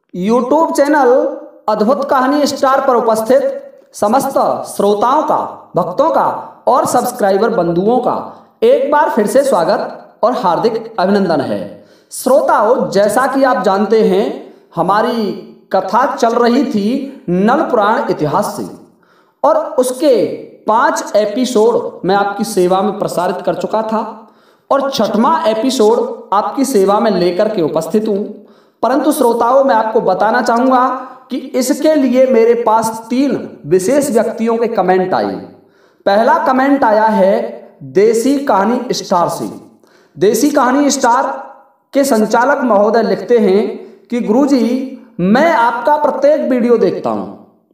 YouTube channel अद्भुत कहानी star पर उपस्थित समस्त श्रोताओं का, भक्तों का और सब्सक्राइबर बंधुओं का एक बार फिर से स्वागत और हार्दिक अभिनंदन है। श्रोताओं, जैसा कि आप जानते हैं, हमारी कथा चल रही थी नल पुराण इतिहास से और उसके 5 एपिसोड मैं आपकी सेवा में प्रसारित कर चुका था और 6वां एपिसोड आपकी सेवा में लेकर के उपस्थित हूं। परंतु श्रोताओं, मैं आपको बताना चाहूंगा कि इसके लिए मेरे पास 3 विशेष व्यक्तियों के कमेंट आए। पहला कमेंट आया है देसी कहानी स्टार से। देसी कहानी स्टार के संचालक महोदय लिखते हैं कि गुरुजी, मैं आपका प्रत्येक वीडियो देखता हूं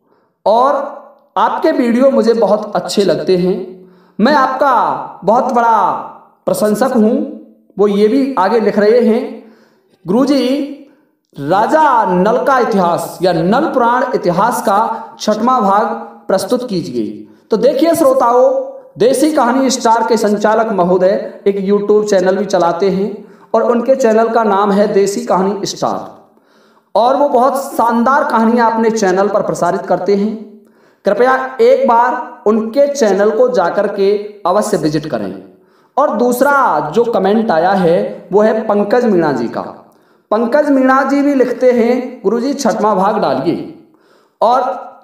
और आपके वीडियो मुझे बहुत अच्छे लगते हैं। मैं आपका बहुत बड़ा प्रशंसक हूं। वो ये भी आगे लिख रहे हैं, गुरुजी, राजा नल का इतिहास या नल पुराण इतिहास का 6वां भाग प्रस्तुत कीजिए। तो देखिए श्रोताओं, देसी कहानी स्टार के संचालक महोदय एक यूट्यूब चैनल भी चलाते हैं और उनके चैनल का नाम है देसी कहानी स्टार और वो बहुत शानदार कहानियां अपने चैनल पर प्रसारित करते हैं। कृपया एक बार उनके चैनल को जाकर के अवश्य विजिट करें। और दूसरा जो कमेंट आया है वो है पंकज मीणा जी का। पंकज मीणा जी भी लिखते हैं, गुरुजी 6वां भाग डालिए। और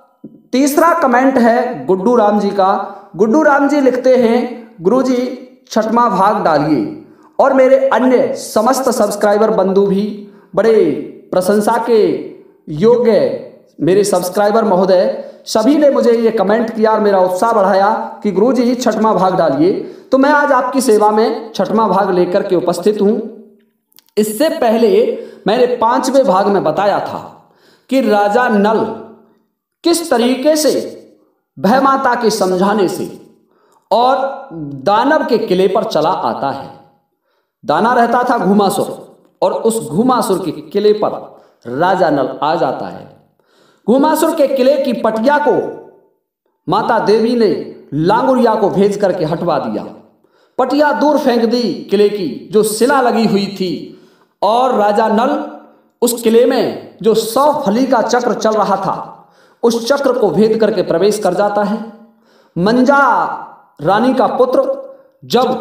तीसरा कमेंट है गुड्डू राम जी का। गुड्डू राम जी लिखते हैं, गुरुजी 6वां भाग डालिए। और मेरे अन्य समस्त सब्सक्राइबर बंधु भी बड़े प्रशंसा के योग्य मेरे सब्सक्राइबर महोदय सभी ने मुझे ये कमेंट किया और मेरा उत्साह बढ़ाया कि गुरुजी 6वां भाग डालिए। तो मैं आज आपकी सेवा में 6वां भाग लेकर के उपस्थित हूं। इससे पहले मैंने 5वें भाग में बताया था कि राजा नल किस तरीके से भय माता के समझाने से और दानव के किले पर चला आता है। दाना रहता था घुमासुर और उस घुमासुर के किले पर राजा नल आ जाता है। घुमासुर के किले की पटिया को माता देवी ने लांगुरिया को भेज करके हटवा दिया। पटिया दूर फेंक दी किले की जो शिला लगी हुई थी और राजा नल उस किले में जो 100 फली का चक्र चल रहा था उस चक्र को भेद करके प्रवेश कर जाता है। मंजा रानी का पुत्र जब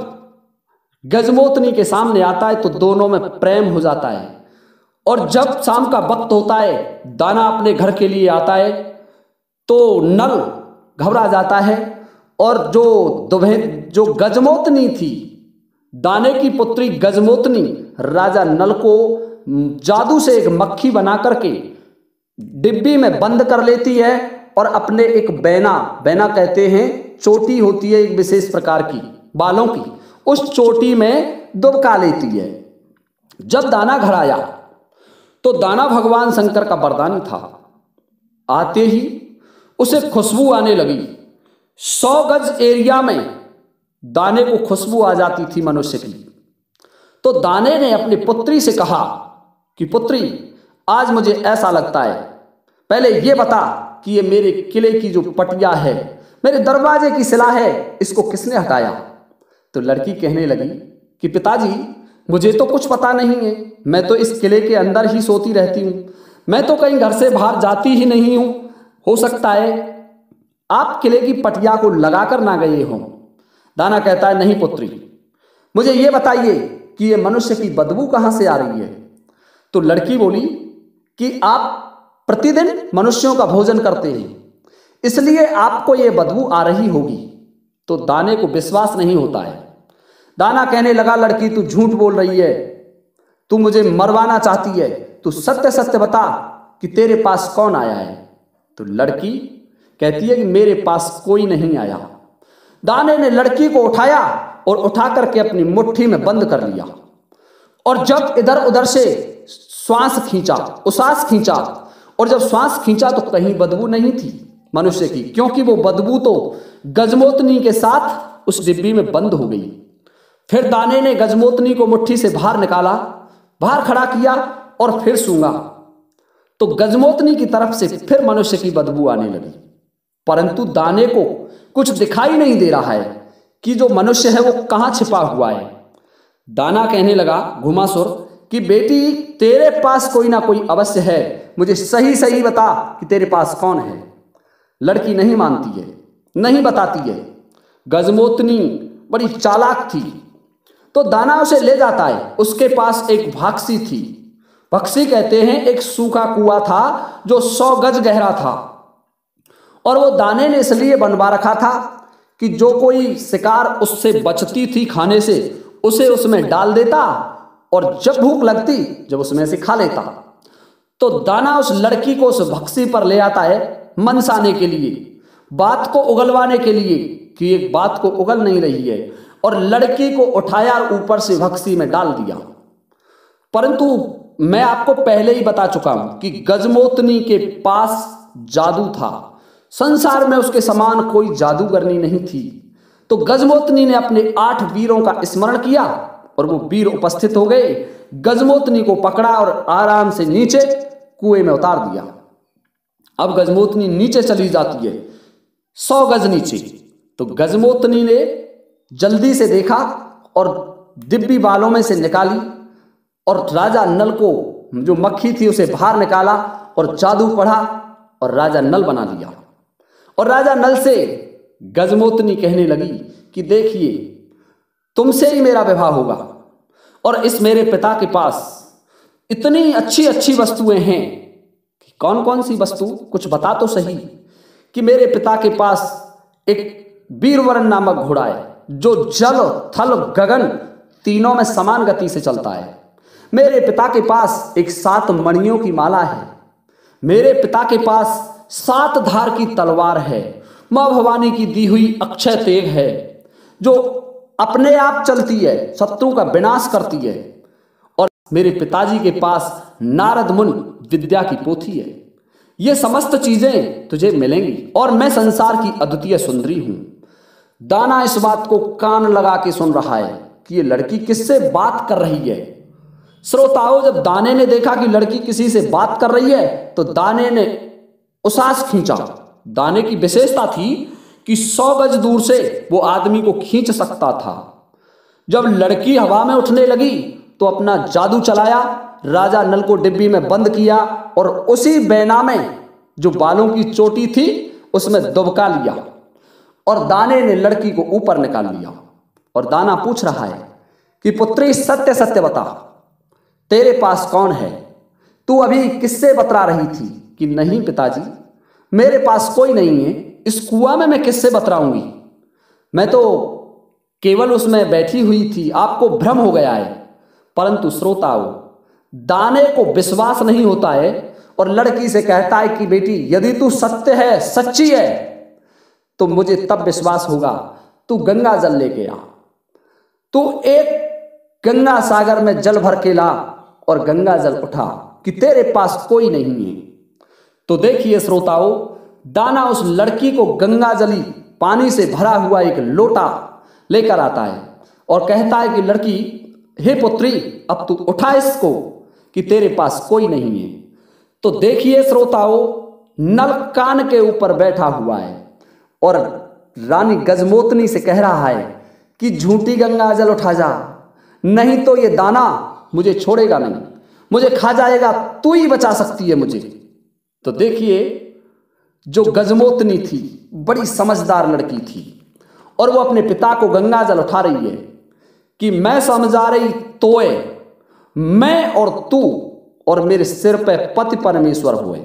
गजमोतनी के सामने आता है तो दोनों में प्रेम हो जाता है और जब शाम का वक्त होता है, दाना अपने घर के लिए आता है तो नल घबरा जाता है और जो गजमोतनी थी, दाने की पुत्री गजमोतनी, राजा नल को जादू से एक मक्खी बना करके डिब्बी में बंद कर लेती है और अपने एक बैना कहते हैं, चोटी होती है एक विशेष प्रकार की बालों की, उस चोटी में दुबका लेती है। जब दाना घर आया तो दाना भगवान शंकर का वरदान था। आते ही उसे खुशबू आने लगी। 100 गज एरिया में दाने को खुशबू आ जाती थी मनुष्य की। तो दाने ने अपनी पुत्री से कहा कि पुत्री, आज मुझे ऐसा लगता है, पहले ये बता कि ये मेरे किले की जो पटिया है, मेरे दरवाजे की शिला है, इसको किसने हटाया? तो लड़की कहने लगी कि पिताजी, मुझे तो कुछ पता नहीं है, मैं तो इस किले के अंदर ही सोती रहती हूँ, मैं तो कहीं घर से बाहर जाती ही नहीं हूँ। हो सकता है आप किले की पटिया को लगाकर ना गए हों। दाना कहता है, नहीं पुत्री, मुझे ये बताइए कि ये मनुष्य की बदबू कहाँ से आ रही है? तो लड़की बोली कि आप प्रतिदिन मनुष्यों का भोजन करते हैं, इसलिए आपको ये बदबू आ रही होगी। तो दाने को विश्वास नहीं होता है। दाना कहने लगा, लड़की तू झूठ बोल रही है, तू मुझे मरवाना चाहती है, तू सत्य सत्य बता कि तेरे पास कौन आया है। तो लड़की कहती है कि मेरे पास कोई नहीं आया। दाने ने लड़की को उठाया और उठा करके अपनी मुट्ठी में बंद कर लिया और जब इधर उधर से श्वास खींचा, उसास खींचा और जब श्वास खींचा तो कहीं बदबू नहीं थी मनुष्य की, क्योंकि वो बदबू तो गजमोतनी के साथ उस डिब्बी में बंद हो गई। फिर दाने ने गजमोतनी को मुट्ठी से बाहर निकाला, बाहर खड़ा किया और फिर सूंघा तो गजमोतनी की तरफ से फिर मनुष्य की बदबू आने लगी। परंतु दाने को कुछ दिखाई नहीं दे रहा है कि जो मनुष्य है वो कहां छिपा हुआ है। दाना कहने लगा, घुमासुर, कि बेटी तेरे पास कोई ना कोई अवश्य है, मुझे सही सही बता कि तेरे पास कौन है। लड़की नहीं मानती है, नहीं बताती है। गजमोतनी बड़ी चालाक थी, तो दाना उसे ले जाता है। उसके पास एक भाक्षी थी। भक्षी कहते हैं एक सूखा कुआं था जो 100 गज गहरा था, और वो दाने ने इसलिए बनवा रखा था कि जो कोई शिकार उससे बचती थी खाने से, उसे उसमें डाल देता और जब भूख लगती जब उसमें से खा लेता। तो दाना उस लड़की को उस भक्षी पर ले आता है मनसाने के लिए, बात को उगलवाने के लिए कि एक बात को उगल नहीं रही है, और लड़की को उठाया और ऊपर से भक्षी में डाल दिया। परंतु मैं आपको पहले ही बता चुका हूं कि गजमोतनी के पास जादू था। संसार में उसके समान कोई जादूगरनी नहीं थी। तो गजमोतनी ने अपने 8 वीरों का स्मरण किया और वो वीर उपस्थित हो गए। गजमोतनी को पकड़ा और आराम से नीचे कुएं में उतार दिया। अब गजमोतनी नीचे चली जाती है 100 गज नीचे। तो गजमोतनी ने जल्दी से देखा और दिव्य बालों में से निकाली और राजा नल को, जो मक्खी थी, उसे बाहर निकाला और जादू पढ़ा और राजा नल बना लिया। और राजा नल से गजमोतनी कहने लगी कि देखिए, तुमसे ही मेरा विवाह होगा, और इस मेरे पिता के पास इतनी अच्छी अच्छी वस्तुएं हैं। कौन कौन सी वस्तु, कुछ बता तो सही। कि मेरे पिता के पास एक वीरवरण नामक घोड़ा है जो जल थल गगन तीनों में समान गति से चलता है। मेरे पिता के पास एक 7 मणियों की माला है। मेरे पिता के पास 7 धार की तलवार है। मां भवानी की दी हुई अक्षय तेग है जो अपने आप चलती है, शत्रु का विनाश करती है। और मेरे पिताजी के पास नारद मुनि विद्या की पोथी है। ये समस्त चीजें तुझे मिलेंगी, और मैं संसार की अद्वितीय सुंदरी हूं। दाना इस बात को कान लगा के सुन रहा है कि ये लड़की किससे बात कर रही है। श्रोताओं, जब दाने ने देखा कि लड़की किसी से बात कर रही है तो दाने ने उसास खींचा। दाने की विशेषता थी कि 100 गज दूर से वो आदमी को खींच सकता था। जब लड़की हवा में उठने लगी तो अपना जादू चलाया, राजा नल को डिब्बी में बंद किया और उसी बैना में जो बालों की चोटी थी उसमें दुबका लिया, और दाने ने लड़की को ऊपर निकाल लिया। और दाना पूछ रहा है कि पुत्री, सत्य सत्य बता, तेरे पास कौन है? तू अभी किससे बतरा रही थी? कि नहीं पिताजी, मेरे पास कोई नहीं है। इस कुआं में मैं किससे बतराऊंगी? मैं तो केवल उसमें बैठी हुई थी, आपको भ्रम हो गया है। परंतु श्रोताओं, दाने को विश्वास नहीं होता है और लड़की से कहता है कि बेटी, यदि तू सत्य है, सच्ची है, तो मुझे तब विश्वास होगा। तू गंगा जल लेके आ, तू एक गंगा सागर में जल भर के ला और गंगा जल उठा, कि तेरे पास कोई नहीं है। तो देखिए श्रोताओं, दाना उस लड़की को गंगा जली पानी से भरा हुआ एक लोटा लेकर आता है और कहता है कि लड़की, हे पुत्री, अब तू उठा इसको, कि तेरे पास कोई नहीं है। तो देखिए श्रोताओं, नल कान के ऊपर बैठा हुआ है और रानी गजमोतनी से कह रहा है कि झूठी गंगा जल उठा जा, नहीं तो ये दाना मुझे छोड़ेगा नहीं, मुझे खा जाएगा, तू ही बचा सकती है मुझे। तो देखिए, जो गजमोतनी थी बड़ी समझदार लड़की थी और वो अपने पिता को गंगा जल उठा रही है कि मैं समझा रही तोए, मैं और तू और मेरे सिर पे पति परमेश्वर हुए।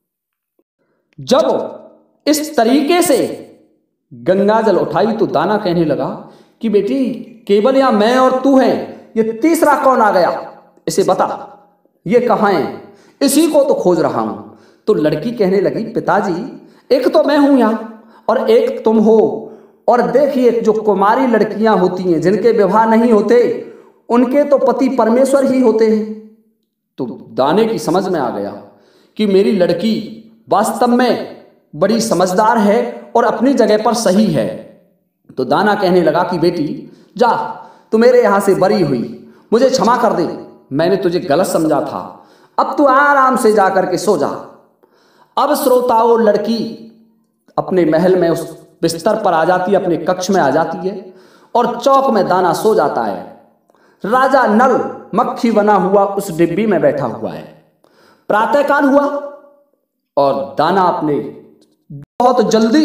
जब इस तरीके से गंगा जल उठाई तो दाना कहने लगा कि बेटी, केवल यहां मैं और तू हैं, ये तीसरा कौन आ गया? इसे बता, ये कहां है? इसी को तो खोज रहा हूं। तो लड़की कहने लगी, पिताजी, एक तो मैं हूं यहां और एक तुम हो, और देखिए जो कुमारी लड़कियां होती हैं जिनके विवाह नहीं होते, उनके तो पति परमेश्वर ही होते हैं। तो दाने की समझ में आ गया कि मेरी लड़की वास्तव में बड़ी समझदार है और अपनी जगह पर सही है। तो दाना कहने लगा कि बेटी, जा, तू मेरे यहां से बरी हुई, मुझे क्षमा कर दे, मैंने तुझे गलत समझा था, अब तू आराम से जाकर के सो जा। अब श्रोताओं, लड़की अपने महल में उस बिस्तर पर आ जाती है, अपने कक्ष में आ जाती है और चौक में दाना सो जाता है। राजा नल मक्खी बना हुआ उस डिब्बी में बैठा हुआ है। प्रातःकाल हुआ और दाना अपने बहुत जल्दी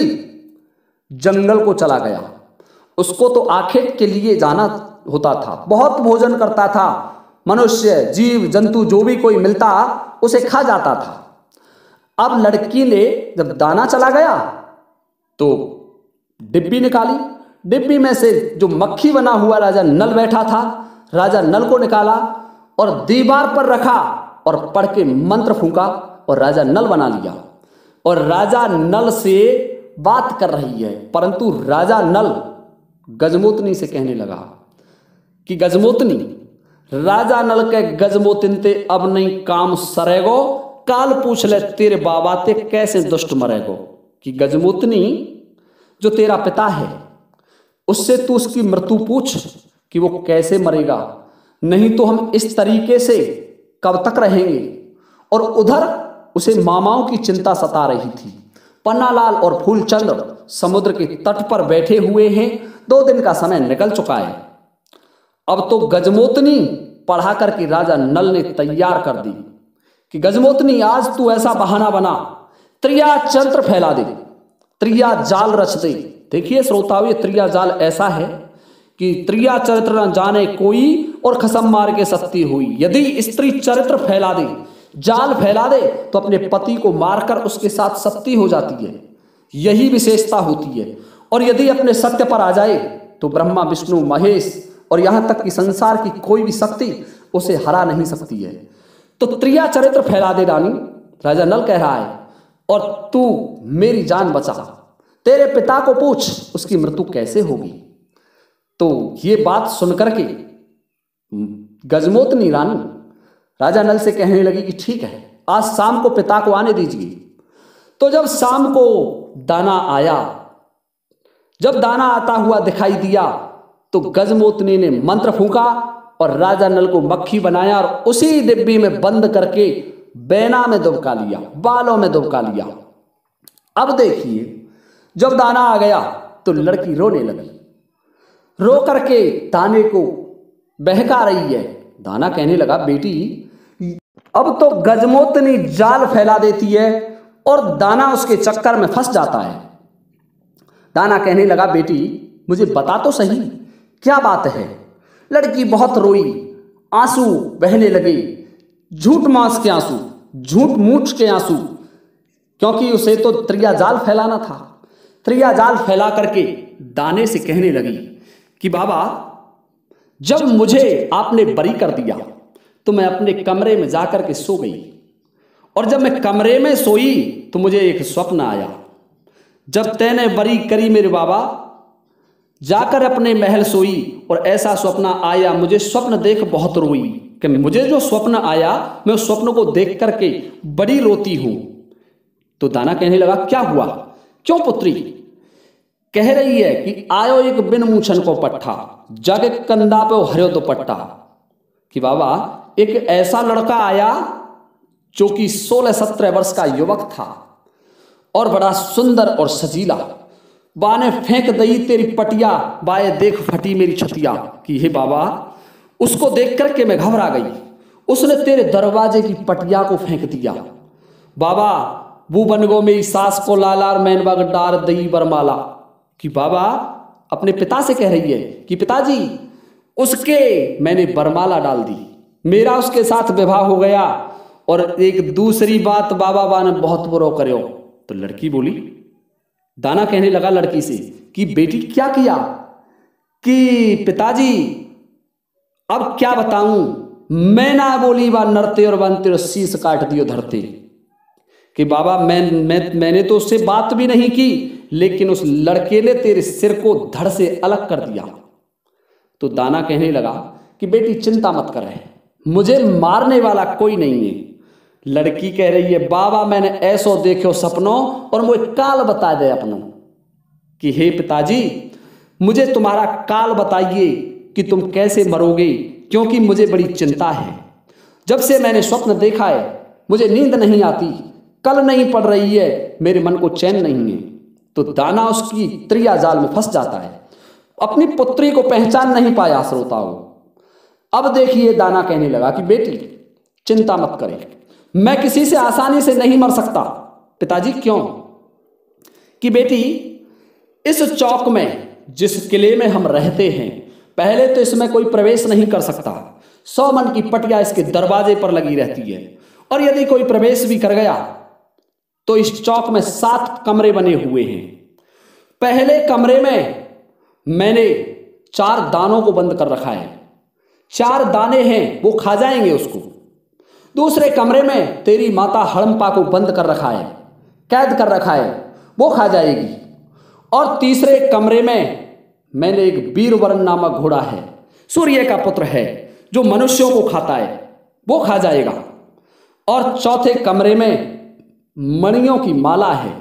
जंगल को चला गया। उसको तो आखेट के लिए जाना होता था, बहुत भोजन करता था, मनुष्य जीव जंतु जो भी कोई मिलता उसे खा जाता था। अब लड़की ने जब दाना चला गया तो डिब्बी निकाली, डिब्बी में से जो मक्खी बना हुआ राजा नल बैठा था, राजा नल को निकाला और दीवार पर रखा और पढ़ के मंत्र फूंका और राजा नल बना लिया। और राजा नल से बात कर रही है, परंतु राजा नल गजमोतनी से कहने लगा कि गजमोतनी, राजा नल के गजमोतिनते अब नहीं काम सरेगो, काल पूछ ले तेरे बाबा ते कैसे दुष्ट मरेगो। कि गजमोतनी, जो तेरा पिता है उससे तू उसकी मृत्यु पूछ कि वो कैसे मरेगा, नहीं तो हम इस तरीके से कब तक रहेंगे। और उधर उसे मामाओं की चिंता सता रही थी। पन्नालाल और फूलचंद समुद्र के तट पर बैठे हुए हैं, 2 दिन का समय निकल चुका है। अब तो गजमोतनी पढ़ा करके राजा नल ने तैयार कर दी कि गजमोतनी आज तू ऐसा बहाना बना, त्रिया चंत्र फैला दे, त्रिया जाल रच दे। देखिए श्रोताओं, ये त्रिया जाल ऐसा है कि त्रिया चरित्र न जाने कोई और खसम मार के सत्ती हुई। यदि स्त्री चरित्र फैला दे, जाल फैला दे, तो अपने पति को मारकर उसके साथ सत्ती हो जाती है, यही विशेषता होती है। और यदि अपने सत्य पर आ जाए तो ब्रह्मा विष्णु महेश और यहां तक कि संसार की कोई भी शक्ति उसे हरा नहीं सकती है। तो त्रिया चरित्र फैला दे रानी, राजा नल कह रहा है, और तू मेरी जान बचा, तेरे पिता को पूछ उसकी मृत्यु कैसे होगी। तो ये बात सुनकर के गजमोतनी रानी राजा नल से कहने लगी कि ठीक है, आज शाम को पिता को आने दीजिए। तो जब शाम को दाना आया, जब दाना आता हुआ दिखाई दिया तो गजमोतनी ने मंत्र फूंका और राजा नल को मक्खी बनाया और उसी डिब्बी में बंद करके बैना में दुबका लिया, बालों में दुबका लिया। अब देखिए, जब दाना आ गया तो लड़की रोने लगी, रो करके दाने को बहका रही है। दाना कहने लगा, बेटी अब तो गजमोतनी जाल फैला देती है और दाना उसके चक्कर में फंस जाता है। दाना कहने लगा, बेटी मुझे बता तो सही क्या बात है। लड़की बहुत रोई, आंसू बहने लगे, झूठ मांस के आंसू, झूठ मूठ के आंसू, क्योंकि उसे तो त्रिया जाल फैलाना था। त्रिया जाल फैला करके दाने से कहने लगी कि बाबा, जब मुझे आपने बरी कर दिया तो मैं अपने कमरे में जाकर के सो गई, और जब मैं कमरे में सोई तो मुझे एक स्वप्न आया। जब तैने बरी करी मेरे बाबा, जाकर अपने महल सोई और ऐसा स्वप्न आया, मुझे स्वप्न देख बहुत रोई कि मुझे जो स्वप्न आया मैं उस स्वप्न को देख करके बड़ी रोती हूं। तो दाना कहने लगा, क्या हुआ, क्यों पुत्री। कह रही है कि आयो एक बिन मूछन को पट्ठा, जाके कंधा पे हरियो दुपट्टा। कि बाबा, एक ऐसा लड़का आया जो कि 16-17 वर्ष का युवक था और बड़ा सुंदर और सजीला। बाने फेंक दई तेरी पटिया, बाए देख फटी मेरी छतिया। कि हे बाबा, उसको देख करके मैं घबरा गई, उसने तेरे दरवाजे की पटिया को फेंक दिया। बाबा, वो बन गो मेरी सास को लालार मैन बग डार दई बरमाला। कि बाबा अपने पिता से कह रही है कि पिताजी, उसके मैंने बरमाला डाल दी, मेरा उसके साथ विवाह हो गया। और एक दूसरी बात बाबा बाने बहुत बुरो करो। तो लड़की बोली, दाना कहने लगा लड़की से कि बेटी क्या किया। कि पिताजी अब क्या बताऊं, मैं ना बोली बा नरते और बनते और शीश काट दियो धरते। कि बाबा मैंने तो उससे बात भी नहीं की, लेकिन उस लड़के ने तेरे सिर को धड़ से अलग कर दिया। तो दाना कहने लगा कि बेटी चिंता मत करे, मुझे मारने वाला कोई नहीं है। लड़की कह रही है, बाबा मैंने ऐसो देखो सपनों और मुझे काल बता दे अपनों। कि हे पिताजी, मुझे तुम्हारा काल बताइए कि तुम कैसे मरोगे, क्योंकि मुझे बड़ी चिंता है। जब से मैंने स्वप्न देखा है मुझे नींद नहीं आती, कल नहीं पड़ रही है, मेरे मन को चैन नहीं है। तो दाना उसकी त्रिया जाल में फंस जाता है, अपनी पुत्री को पहचान नहीं पाया। श्रोताओं, अब देखिए दाना कहने लगा कि बेटी चिंता मत करें, मैं किसी से आसानी से नहीं मर सकता। पिताजी क्यों? कि बेटी इस चौक में, जिस किले में हम रहते हैं, पहले तो इसमें कोई प्रवेश नहीं कर सकता। 100 मन की पटिया इसके दरवाजे पर लगी रहती है, और यदि कोई प्रवेश भी कर गया तो इस चौक में 7 कमरे बने हुए हैं। पहले कमरे में मैंने 4 दानों को बंद कर रखा है, 4 दाने हैं वो खा जाएंगे उसको। दूसरे कमरे में तेरी माता हड़म्पा को बंद कर रखा है, कैद कर रखा है, वो खा जाएगी। और तीसरे कमरे में मैंने एक वीरवरण नामक घोड़ा है, सूर्य का पुत्र है, जो मनुष्यों को खाता है, वो खा जाएगा। और चौथे कमरे में मणियों की माला है,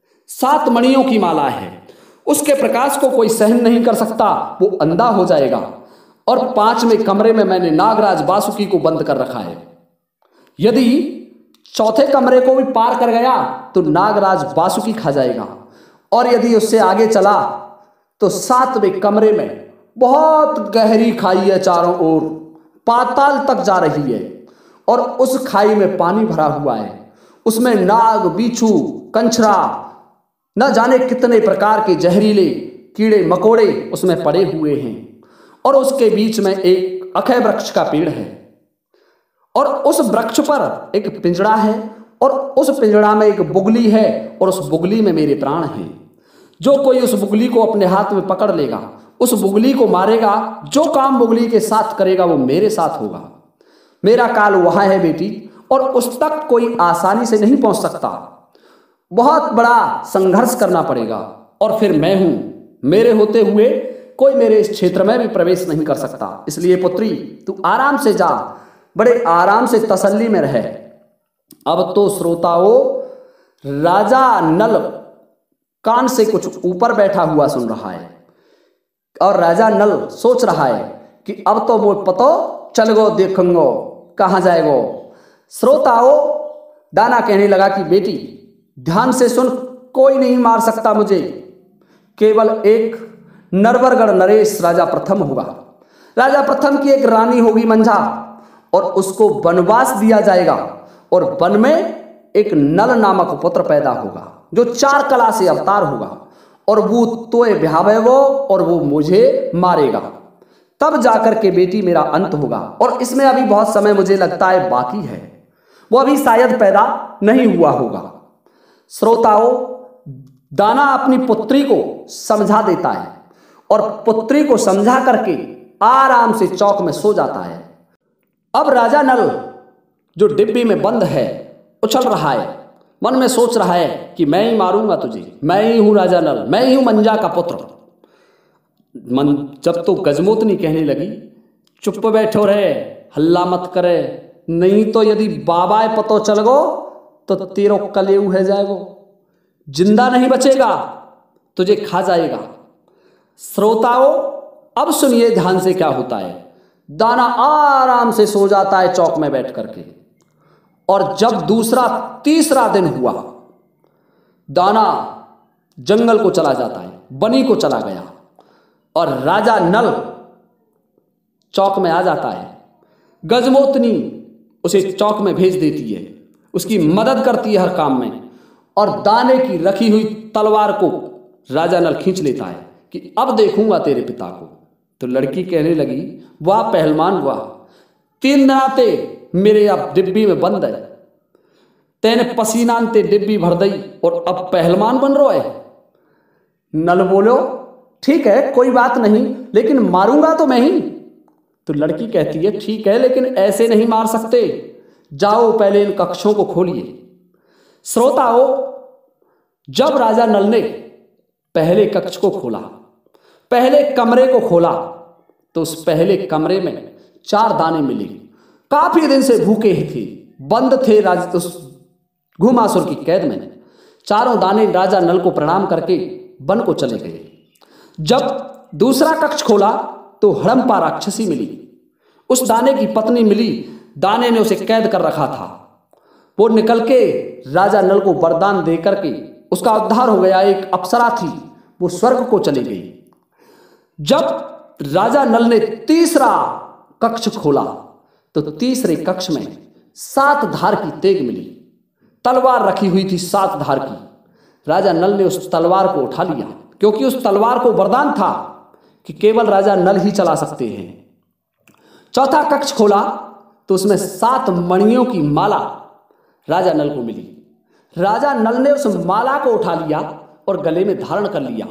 7 मणियों की माला है, उसके प्रकाश को कोई सहन नहीं कर सकता, वो अंधा हो जाएगा। और 5वें कमरे में मैंने नागराज वासुकी को बंद कर रखा है। यदि चौथे कमरे को भी पार कर गया तो नागराज वासुकी खा जाएगा, और यदि उससे आगे चला तो 7वें कमरे में बहुत गहरी खाई है, चारों ओर पाताल तक जा रही है, और उस खाई में पानी भरा हुआ है। उसमें नाग, बिच्छू, कंछरा, न जाने कितने प्रकार के जहरीले कीड़े मकोड़े उसमें पड़े हुए हैं। और उसके बीच में एक अक्षय वृक्ष का पेड़ है, और उस वृक्ष पर एक पिंजड़ा है, और उस पिंजड़ा में एक बुगली है, और उस बुगली में मेरे प्राण हैं। जो कोई उस बुगली को अपने हाथ में पकड़ लेगा, उस बुगली को मारेगा, जो काम बुगली के साथ करेगा वो मेरे साथ होगा। मेरा काल वहां है बेटी, और उस तक कोई आसानी से नहीं पहुंच सकता। बहुत बड़ा संघर्ष करना पड़ेगा, और फिर मैं हूं, मेरे होते हुए कोई मेरे इस क्षेत्र में भी प्रवेश नहीं कर सकता। इसलिए पुत्री तू आराम से जा, बड़े आराम से तसल्ली में रहे। अब तो श्रोताओं, राजा नल कान से कुछ ऊपर बैठा हुआ सुन रहा है, और राजा नल सोच रहा है कि अब तो वो पतो चल गो, देखूंगो कहां जाएगो। श्रोताओं, दाना कहने लगा कि बेटी ध्यान से सुन, कोई नहीं मार सकता मुझे, केवल एक नरवरगढ़ नरेश राजा प्रथम होगा। राजा प्रथम की एक रानी होगी मंझा, और उसको वनवास दिया जाएगा, और वन में एक नल नामक पुत्र पैदा होगा, जो 4 कला से अवतार होगा, और वो तोय ब्यावेगो, और वो मुझे मारेगा। तब जाकर के बेटी मेरा अंत होगा, और इसमें अभी बहुत समय मुझे लगता है बाकी है, वो अभी शायद पैदा नहीं हुआ होगा। श्रोताओं, दाना अपनी पुत्री को समझा देता है, और पुत्री को समझा करके आराम से चौक में सो जाता है। अब राजा नल जो डिब्बी में बंद है उछल रहा है, मन में सोच रहा है कि मैं ही मारूंगा तुझे, मैं ही हूं राजा नल, मैं ही हूं मंजा का पुत्र। मन जब तो गजमोतनी कहने लगी, चुप बैठो रे, हल्ला मत करे, नहीं तो यदि बाबा पतो चल गो तो तेरो कलेऊ है जाएगो, जिंदा नहीं बचेगा, तुझे खा जाएगा। श्रोताओं, अब सुनिए ध्यान से क्या होता है। दाना आराम से सो जाता है चौक में बैठ करके, और जब दूसरा तीसरा दिन हुआ, दाना जंगल को चला जाता है, बनी को चला गया, और राजा नल चौक में आ जाता है। गजमोतनी उसे चौक में भेज देती है, उसकी मदद करती है हर काम में, और दाने की रखी हुई तलवार को राजा नल खींच लेता है कि अब देखूंगा तेरे पिता को। तो लड़की कहने लगी, वाह पहलवान वाह, 3 नाते मेरे अब डिब्बी में बंद है, तेने पसीनानते डिब्बी भर दई, और अब पहलवान बन रो है। नल बोलो, ठीक है कोई बात नहीं, लेकिन मारूंगा तो मैं ही। तो लड़की कहती है, ठीक है, लेकिन ऐसे नहीं मार सकते, जाओ पहले इन कक्षों को खोलिए। श्रोताओं, जब राजा नल ने पहले कक्ष को खोला, पहले कमरे को खोला, तो उस पहले कमरे में 4 दाने मिले। काफी दिन से भूखे ही थे, बंद थे उस घुमासुर की कैद में। 4 दाने राजा नल को प्रणाम करके वन को चले गए। जब दूसरा कक्ष खोला तो हड़म्पा राक्षसी मिली, उस दाने की पत्नी मिली, दाने ने उसे कैद कर रखा था। वो निकल के राजा नल को वरदान दे करके उसका उद्धार हो गया। एक अप्सरा थी, वो स्वर्ग को चली गई। जब राजा नल ने तीसरा कक्ष खोला तो तीसरे कक्ष में 7 धार की तेग मिली। तलवार रखी हुई थी 7 धार की। राजा नल ने उस तलवार को उठा लिया, क्योंकि उस तलवार को वरदान था कि केवल राजा नल ही चला सकते हैं। चौथा कक्ष खोला तो उसमें 7 मणियों की माला राजा नल को मिली। राजा नल ने उस माला को उठा लिया और गले में धारण कर लिया।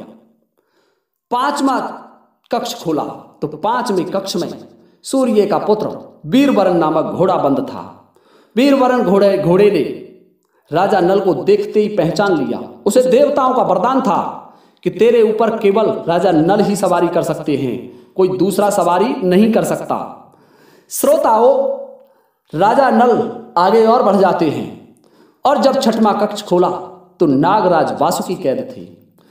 5वां कक्ष खोला तो 5वें कक्ष में सूर्य का पुत्र वीरवरण नामक घोड़ा बंद था। वीरवरण घोड़े ने राजा नल को देखते ही पहचान लिया। उसे देवताओं का वरदान था कि तेरे ऊपर केवल राजा नल ही सवारी कर सकते हैं, कोई दूसरा सवारी नहीं कर सकता। श्रोताओं, राजा नल आगे और बढ़ जाते हैं और जब 6वां कक्ष खोला तो नागराज वासुकी कैद थे।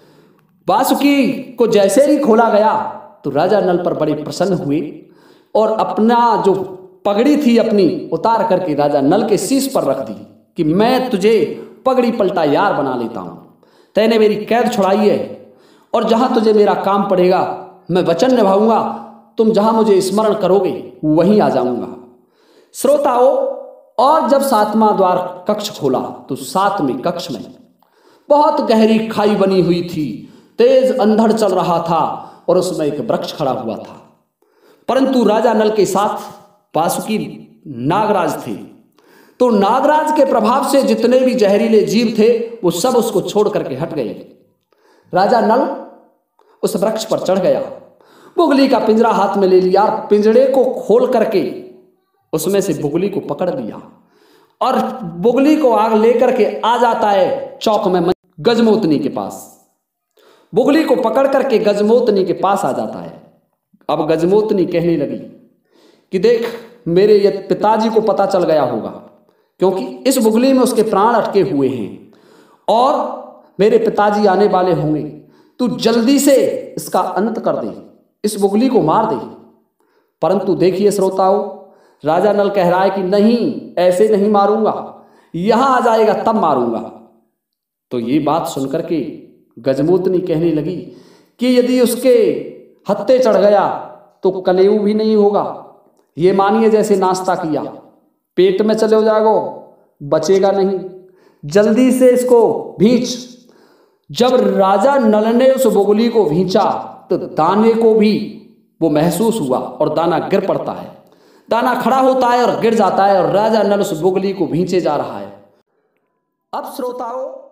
वासुकी को जैसे ही खोला गया तो राजा नल पर बड़े प्रसन्न हुए और अपना जो पगड़ी थी अपनी उतार करके राजा नल के शीश पर रख दी कि मैं तुझे पगड़ी पलटा यार बना लेता हूं। तैने मेरी कैद छुड़ाई है और जहां तुझे मेरा काम पड़ेगा मैं वचन निभाऊंगा, तुम जहां मुझे स्मरण करोगे वहीं आ जाऊंगा। श्रोताओं, और जब 7वां द्वार कक्ष खोला तो 7वें कक्ष में बहुत गहरी खाई बनी हुई थी। तेज अंधड़ चल रहा था और उसमें एक वृक्ष खड़ा हुआ था, परंतु राजा नल के साथ वासुकी नागराज थे। तो नागराज के प्रभाव से जितने भी जहरीले जीव थे वो सब उसको छोड़ करके हट गए। राजा नल उस वृक्ष पर चढ़ गया, बुगली का पिंजरा हाथ में ले लिया, पिंजरे को खोल करके उसमें से बुगली को पकड़ लिया और बुगली को आग लेकर के आ जाता है चौक में गजमोतनी के पास। बुगली को पकड़ करके गजमोतनी के पास आ जाता है। अब गजमोतनी कहने लगी कि देख, मेरे ये पिताजी को पता चल गया होगा, क्योंकि इस बुगली में उसके प्राण अटके हुए हैं और मेरे पिताजी आने वाले होंगे। तू जल्दी से इसका अंत कर दे, इस बुगली को मार दे। परंतु देखिए श्रोताओं, राजा नल कह रहा है कि नहीं, ऐसे नहीं मारूंगा, यहां आ जाएगा तब मारूंगा। तो ये बात सुनकर के गजमोतनी कहने लगी कि यदि उसके हत्थे चढ़ गया तो कलेऊ भी नहीं होगा। ये मानिए जैसे नाश्ता किया, पेट में चले जाएगा, बचेगा नहीं, जल्दी से इसको भींच। जब राजा नल ने उस बुगली को भींचा तो दाने को भी वो महसूस हुआ और दाना गिर पड़ता है। दाना खड़ा होता है और गिर जाता है और राजा नल उस बुगली को भींचे जा रहा है। अब श्रोताओं,